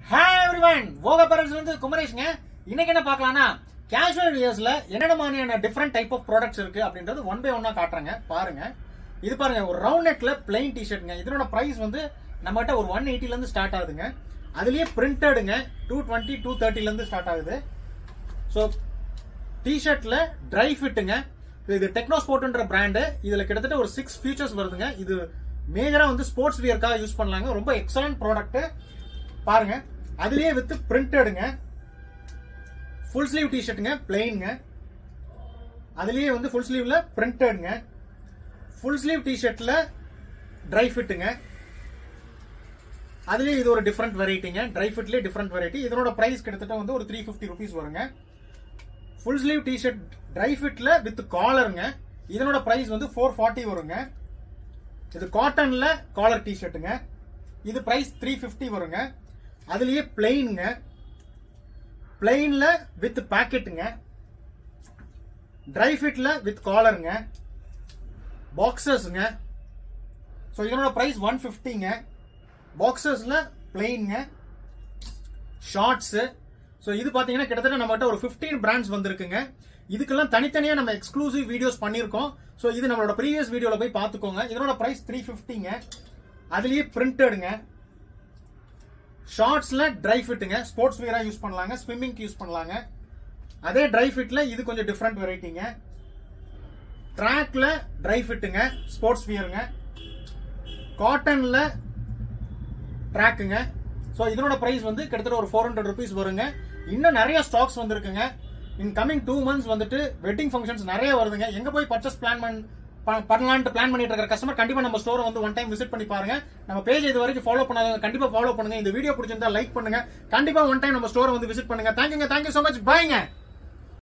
Hi everyone, Vogue Apparels வந்து குமரேஷ்ங்க. இன்னைக்கு என்ன பார்க்கலாம்னா casual wearsல என்னென்ன மாதிரியான different type of products இருக்கு அப்படின்றது one by one காட்டுறேங்க. பாருங்க. இது பாருங்க ஒரு ரவுண்ட் நெக்ல plain t-shirtங்க. இதனோட பிரைஸ் வந்து நம்மகிட்ட ஒரு 180 ல இருந்து ஸ்டார்ட் ஆகுதுங்க. அதுலயே பிரிண்டட்ங்க 220 230 ல இருந்து ஸ்டார்ட் ஆகுது. சோ t-shirtல dry fitங்க. இது டெக்னோ ஸ்போர்ட்ன்ற பிராண்ட். இதுல கிட்டத்தட்ட ஒரு 6 ஃபீச்சர்ஸ் வருதுங்க. இது மேஜரா வந்து ஸ்போர்ட்ஸ் வியர்க்காக யூஸ் பண்ணலாங்க. ரொம்ப எக்ஸலன்ட் ப்ராடக்ட். பாருங்க அதுலயே வித் பிரிண்டட்ங்க ஃபுல் ஸ்லீவ் டி-ஷர்ட்ங்க பிளைன்ங்க அதுலயே வந்து ஃபுல் ஸ்லீவ்ல பிரிண்டட்ங்க ஃபுல் ஸ்லீவ் டி-ஷர்ட்ல ட்ரை ஃபிட்ங்க அதுலயே இது ஒரு டிஃபரண்ட் வெரைட்டிங்க ட்ரை ஃபிட்லயே டிஃபரண்ட் வெரைட்டி இதனோட பிரைஸ் கிட்டத்தட்ட வந்து ஒரு 350 ரூபீஸ் வருங்க ஃபுல் ஸ்லீவ் டி-ஷர்ட் ட்ரை ஃபிட்ல வித் காலர்ங்க இதனோட பிரைஸ் வந்து 440 வருங்க இது காட்டன்ல காலர் டி-ஷர்ட்ங்க இது பிரைஸ் 350 வருங்க அதுலயே பிளைன்ங்க பிளைன்ல வித் பாக்கெட்டுங்க ட்ரை ஃபிட்ல வித் காலருங்க பாக்ஸர்ஸ்ங்க சோ இதனோட பிரைஸ் 150ங்க பாக்ஸர்ஸ்ல பிளைன்ங்க ஷார்ட்ஸ் சோ இது பாத்தீங்கன்னா கிட்டத்தட்ட நம்மகிட்ட ஒரு 15 பிராண்ட்ஸ் வந்திருக்குங்க இதுக்கெல்லாம் தனித்தனியா நம்ம எக்ஸ்க்ளூசிவ் வீடியோஸ் பண்ணிருக்கோம் சோ இது நம்மளோட ப்ரீவியஸ் வீடியோல போய் பாத்துக்கோங்க இதனோட பிரைஸ் 350ங்க அதுலயே பிரிண்டட்ங்க ஷார்ட்ஸ்ல ட்ரை ஃபிட்ங்க ஸ்போர்ட்ஸ் வியரா யூஸ் பண்ணலாங்க ஸ்விம்மிங்க்கு யூஸ் பண்ணலாங்க அதே ட்ரை ஃபிட்ல இது கொஞ்சம் டிஃபரண்ட் வெரைட்டிங்க ட்ராக்ல ட்ரை ஃபிட்ங்க ஸ்போர்ட்ஸ் வியருங்க காட்டன்ல ட்ராக்குங்க சோ இதனோட பிரைஸ் வந்து கிட்டத்தட்ட ஒரு 400 ரூபீஸ் வருங்க இன்னும் நிறைய ஸ்டாக்ஸ் வந்திருக்குங்க இன் கமிங் 2 months வந்துட்டு வெட்டிங் ஃபங்க்ஷன்ஸ் நிறைய வருதுங்க எங்க போய் பர்ச்சேஸ் பண்ணலாம்னு பிளான் பண்ணிட்டு இருக்கிற கஸ்டமர் கண்டிப்பா நம்ம ஸ்டோரை வந்து ஒன் டைம் விசிட் பண்ணி பாருங்க நம்ம பேஜ் இது வரைக்கும் ஃபாலோ பண்ணாதவங்க கண்டிப்பா ஃபாலோ பண்ணுங்க இந்த வீடியோ பிடிச்சிருந்தா லைக் பண்ணுங்க கண்டிப்பா ஒன் டைம் நம்ம ஸ்டோரை வந்து விசிட் பண்ணுங்க தேங்க்யூ சோ மச் பாய்ங்க